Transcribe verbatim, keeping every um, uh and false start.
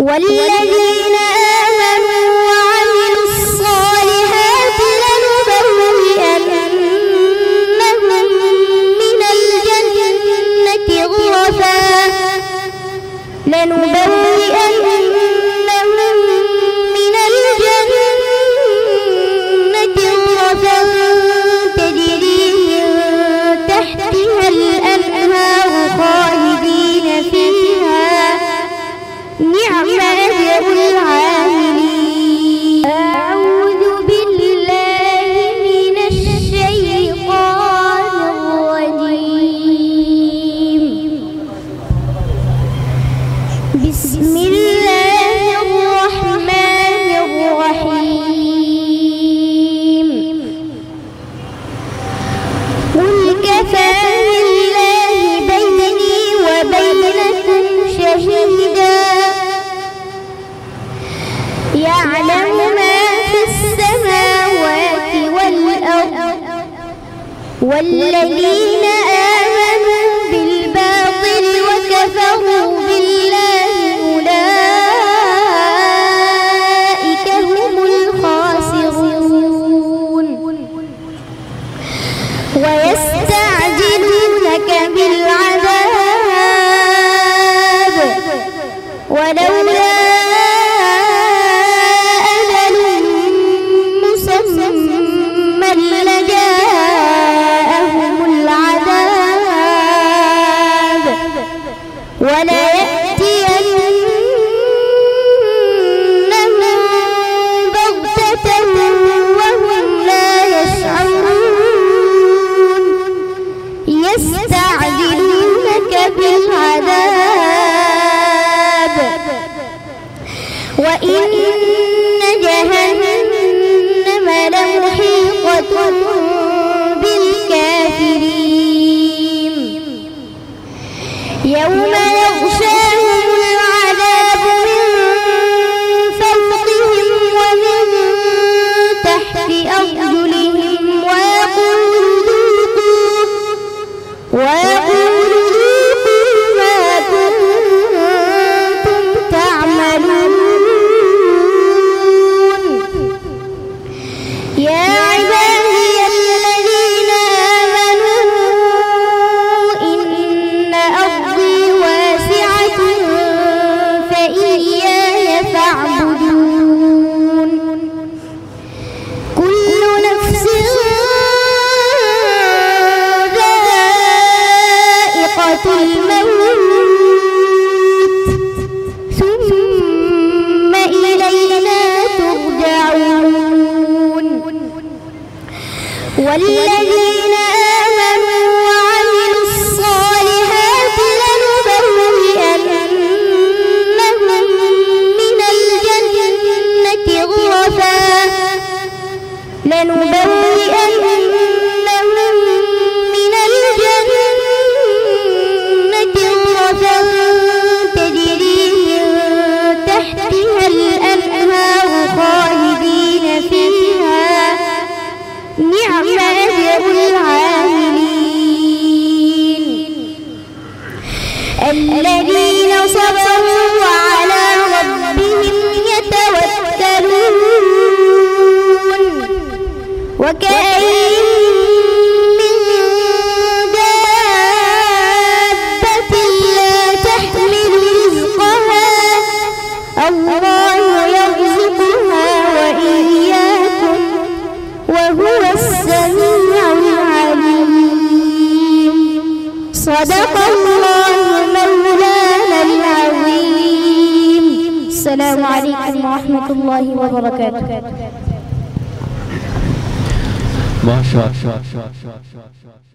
والذين آمنوا وعملوا الصالحات لنبوئنهم من الجنة غرفا لنبوئنهم من الجنة غرفا تجري من تحتها الأنهار خالدين فيها نعم أجر العاملين. أعوذ بالله من الشيطان الرجيم. بسم الله الرحمن الرحيم. قل كفى بالله بيني وبينكم شهيدا يعلم ما في السماوات والأرض والذين آمنوا بالباطل وكفروا بالله أولئك هم الخاسرون. ويستعجلونك بالعذاب ولولا وليأتينهم بغتة وهم لا يشعرون. يستعجلونك بالعذاب وإن جهنم لمحيطة بالكافرين. يوم يغشاهم العذاب من فوقهم ومن تحت أرجلهم ويقول ذوقوا ويقول ذوقوا ما كنتم تعملون. يا عبادي الذين آمنوا إن أرضي واسعة فإياي فاعبدون. كل نفس ذائقة الموت ثم إلينا ترجعون. والذين آمنوا وعملوا الصالحات لنبوئنهم من الجنة غرفا لنبوئنهم من الجنة غرفا تجري من تحتها الأنهار خالدين فيها نعم أجر العاملين. الذين صبروا وعلى ربهم يتوكلون. وكأين من دابة لا تحمل رزقها الله يرزقها وإياكم وهو السميع العليم. صدق الله مولانا العظيم. السلام عليكم ورحمة الله وبركاته. ما شاء الله.